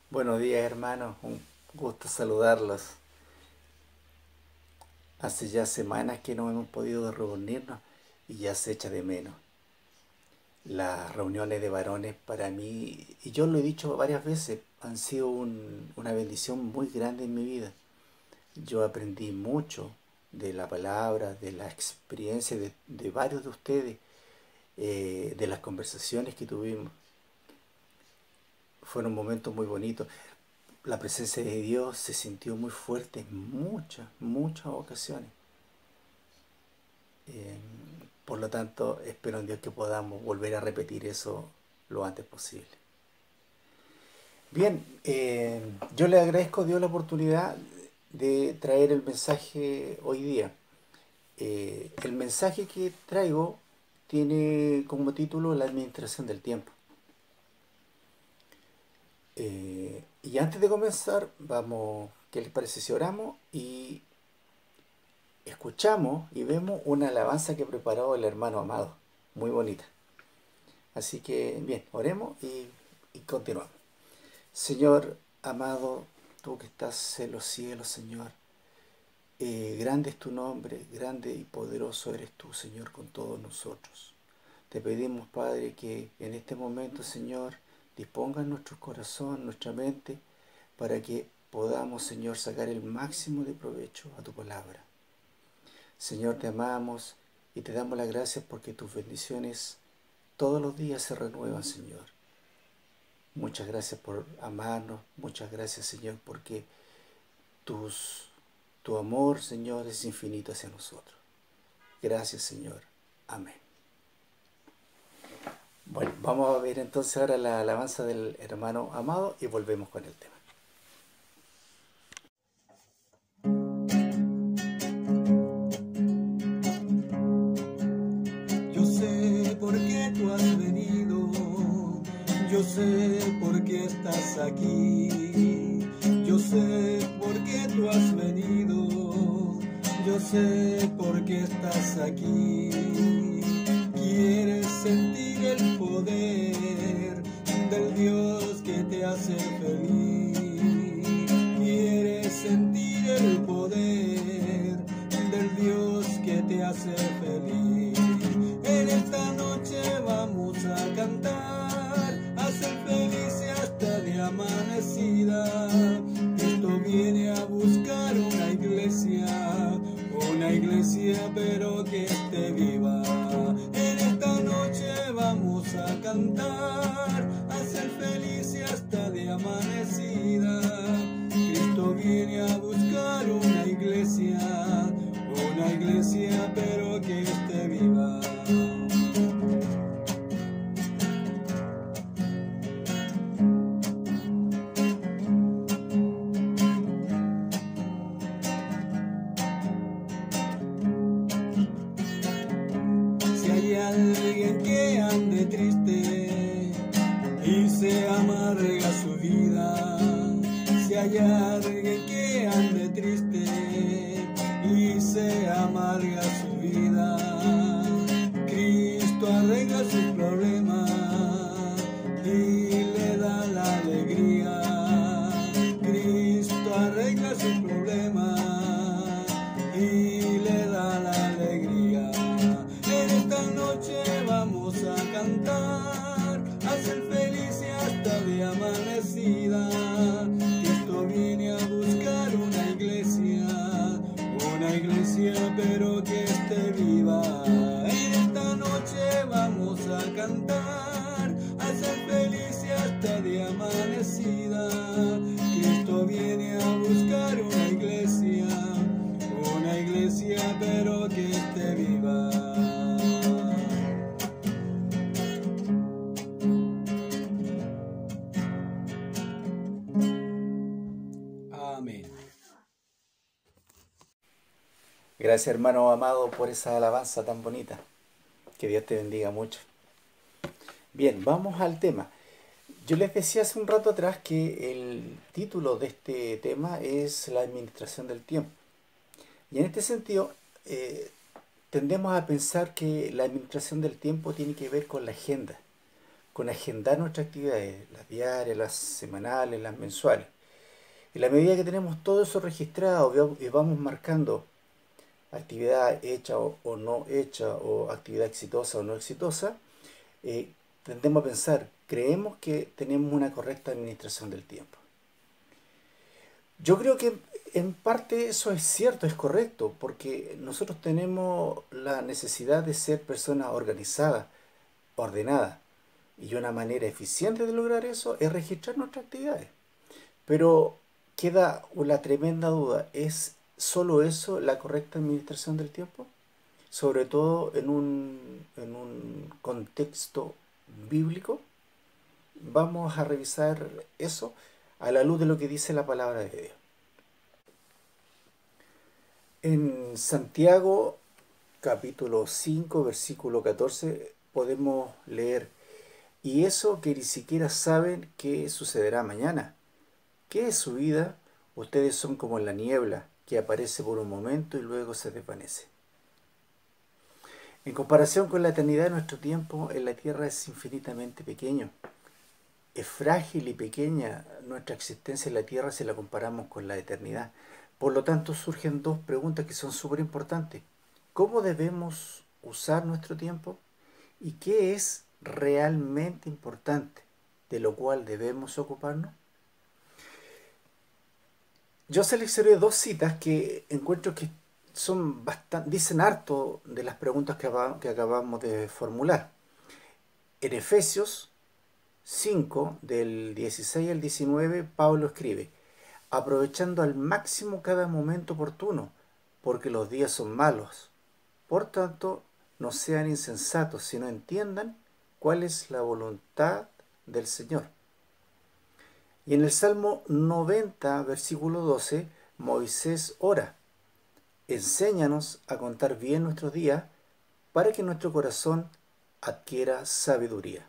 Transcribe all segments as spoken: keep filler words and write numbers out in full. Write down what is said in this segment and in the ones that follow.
Buenos días, hermanos. Un gusto saludarlos. Hace ya semanas que no hemos podido reunirnos y ya se echa de menos. Las reuniones de varones para mí, y yo lo he dicho varias veces, han sido un- una bendición muy grande en mi vida. Yo aprendí mucho de la palabra, de la experiencia de, de varios de ustedes, eh, de las conversaciones que tuvimos. Fueron momentos muy bonitos. La presencia de Dios se sintió muy fuerte en muchas, muchas ocasiones. Eh, por lo tanto, espero en Dios que podamos volver a repetir eso lo antes posible. Bien, eh, yo le agradezco a Dios la oportunidad de traer el mensaje hoy día. Eh, el mensaje que traigo tiene como título la administración del tiempo. Eh, y antes de comenzar, vamos, ¿qué les parece si oramos y escuchamos y vemos una alabanza que preparó el hermano Amado? Muy bonita. Así que, bien, oremos y, y continuamos. Señor amado, tú que estás en los cielos, Señor, eh, grande es tu nombre, grande y poderoso eres tú, Señor, con todos nosotros. Te pedimos, Padre, que en este momento, Señor, dispongas nuestro corazón, nuestra mente, para que podamos, Señor, sacar el máximo de provecho a tu palabra. Señor, te amamos y te damos las gracias porque tus bendiciones todos los días se renuevan, Señor. Muchas gracias por amarnos, muchas gracias, Señor, porque tus, tu amor, Señor, es infinito hacia nosotros. Gracias, Señor. Amén. Bueno, vamos a ver entonces ahora la alabanza del hermano Amado y volvemos con el tema. Yo sé por qué tú has venido, yo sé por qué estás aquí, yo sé por qué tú has venido, yo sé por qué estás aquí. Quieres sentir el poder del Dios que te hace feliz, quieres sentir el poder del Dios que te hace feliz. En esta noche vamos a cantar, a ser felices hasta de amanecida. Cristo viene a buscar una iglesia, una iglesia pero que esté viva. En esta noche vamos a cantar, a ser felices hasta de amanecida. Cristo viene a buscar una iglesia, una iglesia pero que esté viva. Si hay alguien que ande triste y se amarga su vida, si hay alguien que ande triste y se amarga su vida, Cristo arregla sus problemas y le da la alegría. Cristo arregla sus problemas y le da la alegría. En esta noche vamos a cantar, a ser felices hasta de amanecida. Cristo viene a buscar una iglesia, una iglesia pero que esté viva. En esta noche vamos a cantar, a ser felices hasta de amanecida. Cristo viene a buscar una iglesia, una iglesia pero que esté viva. Amén. Gracias, hermano Amado, por esa alabanza tan bonita. Que Dios te bendiga mucho. Bien, vamos al tema. Yo les decía hace un rato atrás que el título de este tema es la administración del tiempo. Y en este sentido, eh, tendemos a pensar que la administración del tiempo tiene que ver con la agenda, con agendar nuestras actividades, las diarias, las semanales, las mensuales. En la medida que tenemos todo eso registrado y vamos marcando actividad hecha o, o no hecha, o actividad exitosa o no exitosa, eh, tendemos a pensar, creemos que tenemos una correcta administración del tiempo. Yo creo que en parte eso es cierto, es correcto, porque nosotros tenemos la necesidad de ser personas organizadas, ordenadas, y una manera eficiente de lograr eso es registrar nuestras actividades. Pero queda una tremenda duda, ¿es solo eso la correcta administración del tiempo? Sobre todo en un, en un contexto bíblico. Vamos a revisar eso a la luz de lo que dice la palabra de Dios. En Santiago capítulo cinco, versículo catorce, podemos leer: y eso que ni siquiera saben qué sucederá mañana. ¿Qué es su vida? Ustedes son como la niebla que aparece por un momento y luego se desvanece. En comparación con la eternidad, nuestro tiempo en la tierra es infinitamente pequeño. Es frágil y pequeña nuestra existencia en la tierra si la comparamos con la eternidad. Por lo tanto, surgen dos preguntas que son súper importantes. ¿Cómo debemos usar nuestro tiempo? ¿Y qué es realmente importante, de lo cual debemos ocuparnos? Yo seleccioné dos citas que encuentro que son bastante, dicen harto de las preguntas que, que acabamos de formular. En Efesios cinco, del dieciséis al diecinueve, Pablo escribe: aprovechando al máximo cada momento oportuno, porque los días son malos. Por tanto, no sean insensatos, sino entiendan cuál es la voluntad del Señor. Y en el Salmo noventa, versículo doce, Moisés ora: enséñanos a contar bien nuestros días para que nuestro corazón adquiera sabiduría.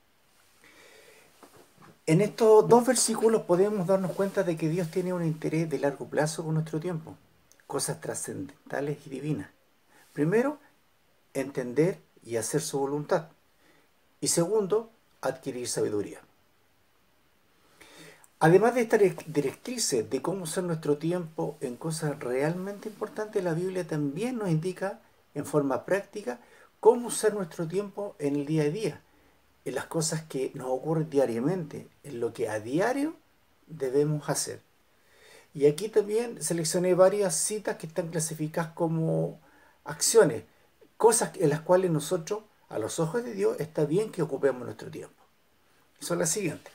En estos dos versículos podemos darnos cuenta de que Dios tiene un interés de largo plazo con nuestro tiempo, cosas trascendentales y divinas. Primero, entender y hacer su voluntad. Y segundo, adquirir sabiduría. Además de estas directrices de cómo usar nuestro tiempo en cosas realmente importantes, la Biblia también nos indica en forma práctica cómo usar nuestro tiempo en el día a día, en las cosas que nos ocurren diariamente, en lo que a diario debemos hacer. Y aquí también seleccioné varias citas que están clasificadas como acciones, cosas en las cuales nosotros, a los ojos de Dios, está bien que ocupemos nuestro tiempo. Y son las siguientes.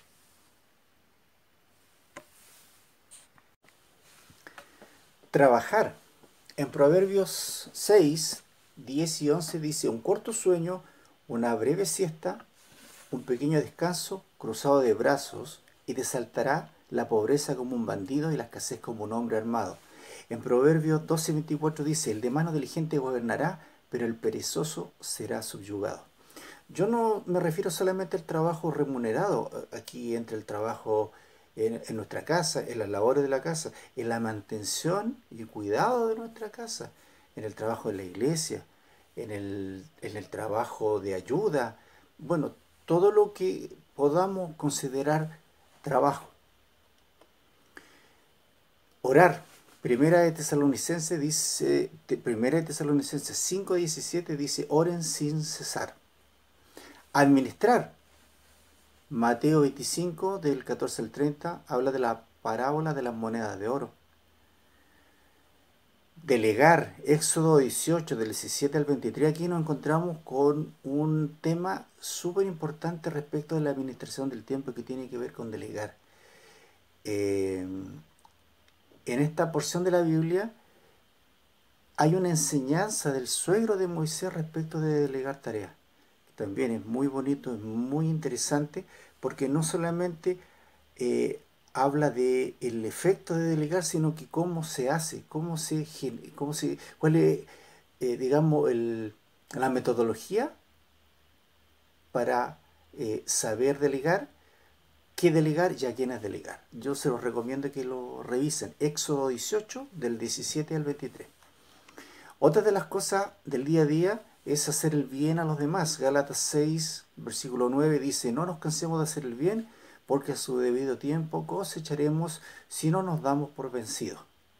Trabajar. En Proverbios seis, diez y once dice: un corto sueño, una breve siesta, un pequeño descanso, cruzado de brazos, y te saltará la pobreza como un bandido y la escasez como un hombre armado. En Proverbios doce, veinticuatro dice: el de mano diligente gobernará, pero el perezoso será subyugado. Yo no me refiero solamente al trabajo remunerado, aquí entre el trabajo en, en nuestra casa, en las labores de la casa, en la mantención y cuidado de nuestra casa, en el trabajo de la iglesia, en el, en el trabajo de ayuda, bueno, todo lo que podamos considerar trabajo. Orar. Primera de Tesalonicenses dice, Primera de Tesalonicenses cinco diecisiete dice: oren sin cesar. Administrar. Mateo veinticinco, del catorce al treinta, habla de la parábola de las monedas de oro. Delegar. Éxodo dieciocho, del diecisiete al veintitrés, aquí nos encontramos con un tema súper importante respecto de la administración del tiempo, que tiene que ver con delegar. Eh, en esta porción de la Biblia hay una enseñanza del suegro de Moisés respecto de delegar tareas. También es muy bonito, es muy interesante, porque no solamente eh, habla de el efecto de delegar, sino que cómo se hace, cómo se, cómo se cuál es, eh, digamos, el, la metodología para eh, saber delegar, qué delegar y a quiénes delegar. Yo se los recomiendo que lo revisen. Éxodo dieciocho, del diecisiete al veintitrés. Otra de las cosas del día a día es hacer el bien a los demás. Gálatas seis, versículo nueve dice, no nos cansemos de hacer el bien, porque a su debido tiempo cosecharemos si no nos damos por vencidos.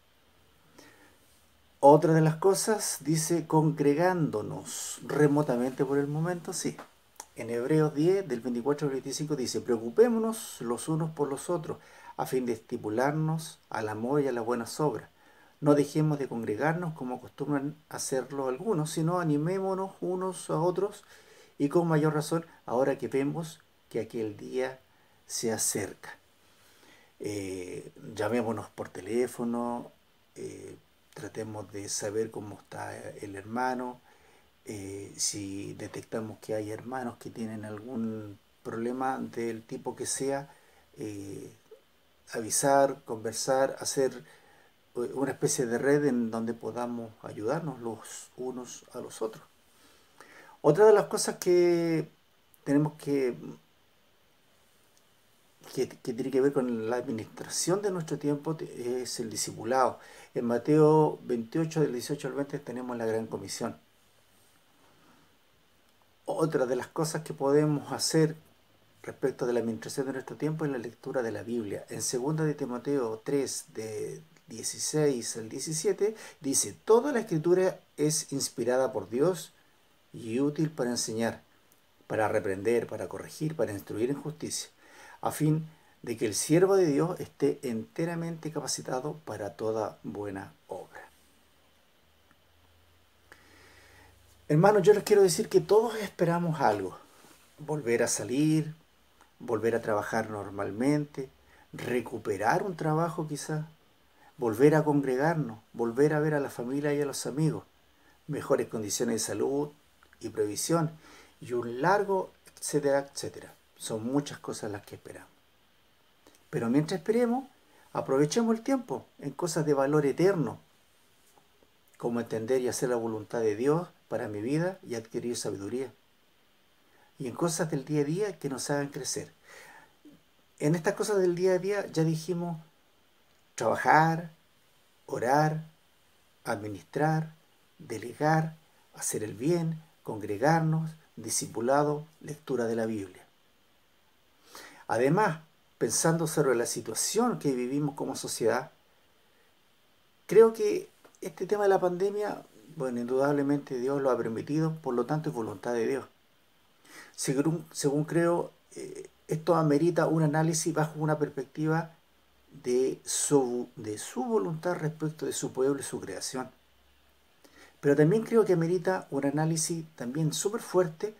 Otra de las cosas dice congregándonos remotamente por el momento, sí. En Hebreos diez, del veinticuatro al veinticinco dice, preocupémonos los unos por los otros, a fin de estimularnos al amor y a las buenas obras. No dejemos de congregarnos como acostumbran hacerlo algunos, sino animémonos unos a otros y con mayor razón ahora que vemos que aquel día se acerca. Eh, llamémonos por teléfono, eh, tratemos de saber cómo está el hermano, eh, si detectamos que hay hermanos que tienen algún problema del tipo que sea, eh, avisar, conversar, hacer una especie de red en donde podamos ayudarnos los unos a los otros. Otra de las cosas que tenemos que, que, que tiene que ver con la administración de nuestro tiempo es el discipulado. En Mateo veintiocho, del dieciocho al veinte, tenemos la gran comisión. Otra de las cosas que podemos hacer respecto de la administración de nuestro tiempo es la lectura de la Biblia. En segunda de Timoteo tres, de dieciséis al diecisiete, dice, toda la escritura es inspirada por Dios y útil para enseñar, para reprender, para corregir, para instruir en justicia, a fin de que el siervo de Dios esté enteramente capacitado para toda buena obra. Hermanos, yo les quiero decir que todos esperamos algo, volver a salir, volver a trabajar normalmente, recuperar un trabajo quizás, volver a congregarnos, volver a ver a la familia y a los amigos, mejores condiciones de salud y previsión, y un largo, etcétera, etcétera. Son muchas cosas las que esperamos. Pero mientras esperemos, aprovechemos el tiempo en cosas de valor eterno, como entender y hacer la voluntad de Dios para mi vida y adquirir sabiduría, y en cosas del día a día que nos hagan crecer. En estas cosas del día a día ya dijimos trabajar, orar, administrar, delegar, hacer el bien, congregarnos, discipulado, lectura de la Biblia. Además, pensando sobre la situación que vivimos como sociedad, creo que este tema de la pandemia, bueno, indudablemente Dios lo ha permitido, por lo tanto es voluntad de Dios. Según, según creo, eh, esto amerita un análisis bajo una perspectiva de su, de su voluntad respecto de su pueblo y su creación. Pero también creo que amerita un análisis también súper fuerte,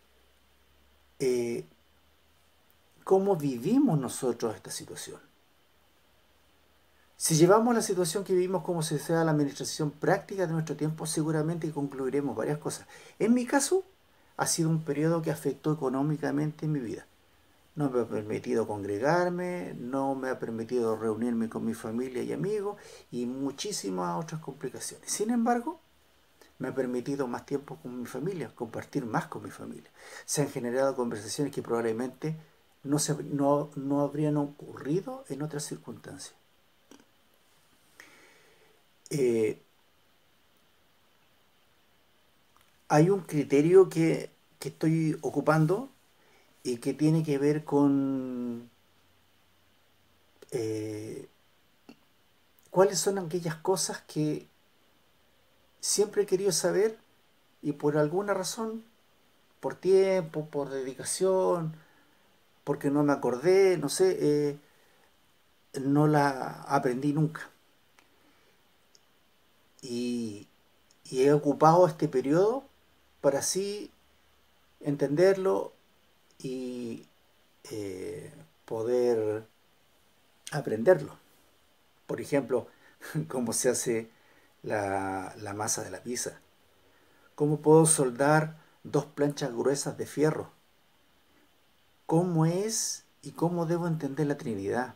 eh, cómo vivimos nosotros esta situación. Si llevamos la situación que vivimos como se sea la administración práctica de nuestro tiempo, seguramente concluiremos varias cosas. En mi caso, ha sido un periodo que afectó económicamente mi vida. No me ha permitido congregarme, no me ha permitido reunirme con mi familia y amigos y muchísimas otras complicaciones. Sin embargo, me ha permitido más tiempo con mi familia, compartir más con mi familia. Se han generado conversaciones que probablemente no, se, no, no habrían ocurrido en otras circunstancias. Eh, hay un criterio que, que estoy ocupando y que tiene que ver con eh, cuáles son aquellas cosas que siempre he querido saber y por alguna razón, por tiempo, por dedicación, porque no me acordé, no sé, eh, no la aprendí nunca. Y, y he ocupado este periodo para así entenderlo y eh, poder aprenderlo. Por ejemplo, cómo se hace la, la masa de la pizza. Cómo puedo soldar dos planchas gruesas de fierro. Cómo es y cómo debo entender la Trinidad.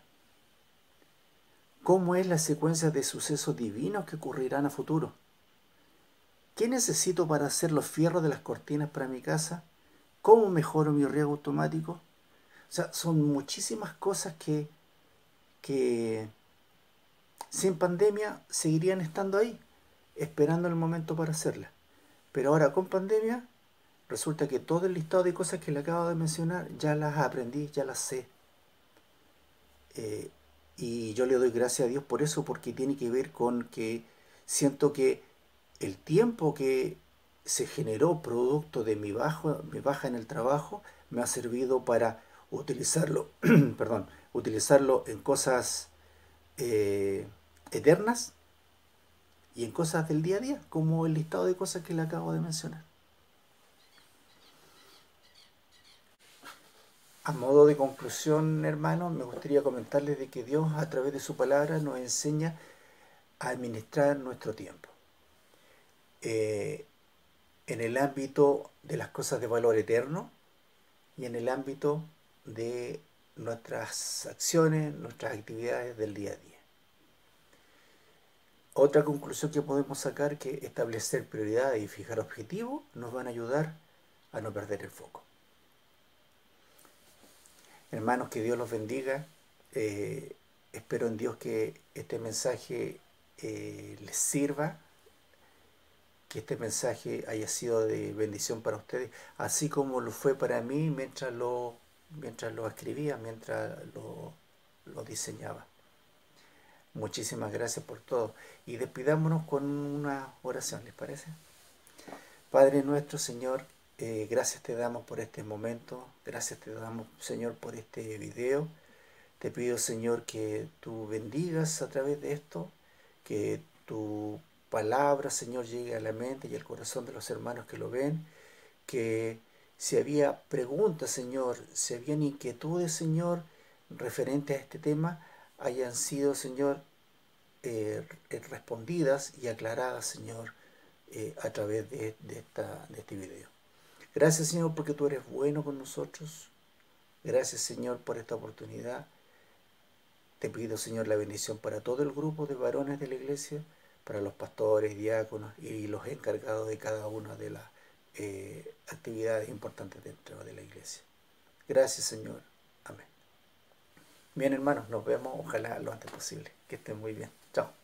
Cómo es la secuencia de sucesos divinos que ocurrirán a futuro. ¿Qué necesito para hacer los fierros de las cortinas para mi casa? ¿Cómo mejoro mi riego automático? O sea, son muchísimas cosas que, que sin pandemia seguirían estando ahí, esperando el momento para hacerlas. Pero ahora con pandemia, resulta que todo el listado de cosas que le acabo de mencionar ya las aprendí, ya las sé. Eh, y yo le doy gracias a Dios por eso, porque tiene que ver con que siento que el tiempo que se generó producto de mi, bajo, mi baja en el trabajo me ha servido para utilizarlo, perdón, utilizarlo en cosas eh, eternas y en cosas del día a día, como el listado de cosas que le acabo de mencionar. A modo de conclusión, hermanos, me gustaría comentarles de que Dios a través de su palabra nos enseña a administrar nuestro tiempo. Eh, en el ámbito de las cosas de valor eterno y en el ámbito de nuestras acciones, nuestras actividades del día a día. Otra conclusión que podemos sacar es que establecer prioridades y fijar objetivos nos van a ayudar a no perder el foco. Hermanos, que Dios los bendiga. Eh, espero en Dios que este mensaje eh, les sirva, que este mensaje haya sido de bendición para ustedes, así como lo fue para mí mientras lo, mientras lo escribía, mientras lo, lo diseñaba. Muchísimas gracias por todo. Y despidámonos con una oración, ¿les parece? Padre nuestro, Señor, eh, gracias te damos por este momento. Gracias te damos, Señor, por este video. Te pido, Señor, que tú bendigas a través de esto, que tu palabra, Señor, llegue a la mente y al corazón de los hermanos que lo ven, que si había preguntas, Señor, si habían inquietudes, Señor, referentes a este tema, hayan sido, Señor, eh, respondidas y aclaradas, Señor, eh, a través de, de, esta, de este video. Gracias, Señor, porque tú eres bueno con nosotros. Gracias, Señor, por esta oportunidad. Te pido, Señor, la bendición para todo el grupo de varones de la iglesia, para los pastores, diáconos y los encargados de cada una de las eh, actividades importantes dentro de la iglesia. Gracias, Señor. Amén. Bien, hermanos, nos vemos, ojalá lo antes posible. Que estén muy bien. Chao.